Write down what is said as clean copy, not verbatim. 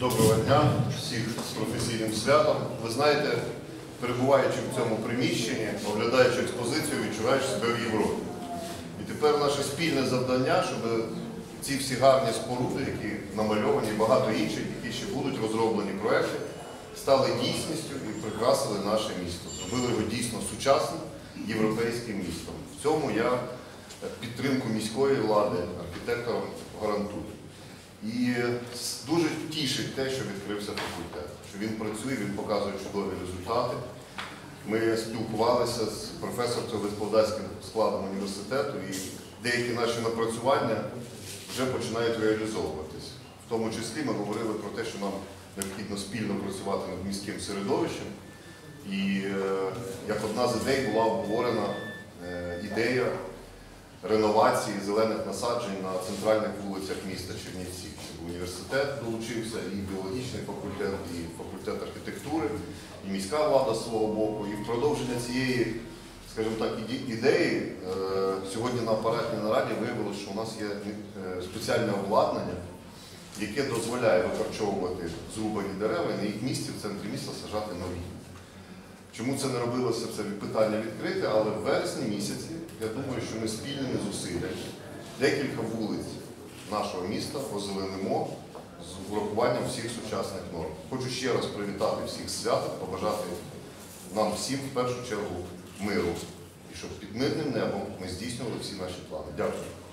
Доброго дня, всіх з професійним святом. Ви знаєте, перебуваючи в цьому приміщенні, оглядаючи експозицію, відчуваєш себе в Європі. І тепер наше спільне завдання, щоб ці всі гарні споруди, які намальовані, і багато інших, які ще будуть розроблені проекти, стали дійсністю і прикрасили наше місто. Зробили його дійсно сучасним європейським містом. В цьому я підтримку міської влади, архітекторам гарантую. І дуже тішить те, що відкрився факультет, що він працює, він показує чудові результати. Ми спілкувалися з професорсько-викладацьким складом університету, і деякі наші напрацювання вже починають реалізовуватись. В тому числі ми говорили про те, що нам необхідно спільно працювати над міським середовищем. І як одна з ідей була обговорена ідея реновації зелених насаджень на центральних вулицях міста Чернівців. Університет долучився, і біологічний факультет, і факультет архітектури, і міська влада з свого боку. І в продовження цієї, скажімо так, ідеї сьогодні на апаратній нараді виявилося, що у нас є спеціальне обладнання, яке дозволяє викорчовувати зрубані дерева і на їх місці в центрі міста саджати нові. Чому це не робилося, це питання відкрите, але в вересні місяці, я думаю, що ми спільними зусиллями декілька вулиць нашого міста озеленимо з урахуванням всіх сучасних норм. Хочу ще раз привітати всіх з святом, побажати нам всім в першу чергу миру. І щоб під мирним небом ми здійснювали всі наші плани. Дякую.